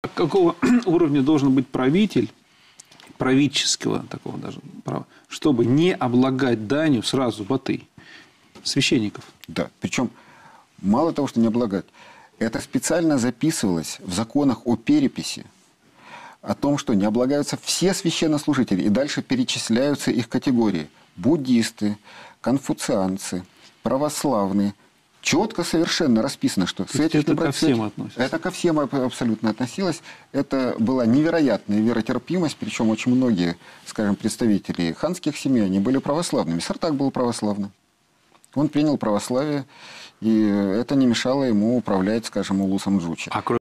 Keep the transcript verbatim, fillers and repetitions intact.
Какого уровня должен быть правитель, правительского такого даже права, чтобы не облагать данью сразу баты, священников? Да, причем мало того, что не облагать, это специально записывалось в законах о переписи, о том, что не облагаются все священнослужители, и дальше перечисляются их категории. Буддисты, конфуцианцы, православные. Четко совершенно расписано, что с этих это ко всем относится. Это ко всем абсолютно относилось. Это была невероятная веротерпимость, причем очень многие, скажем, представители ханских семей, они были православными. Сартак был православным. Он принял православие, и это не мешало ему управлять, скажем, улусом Джучи.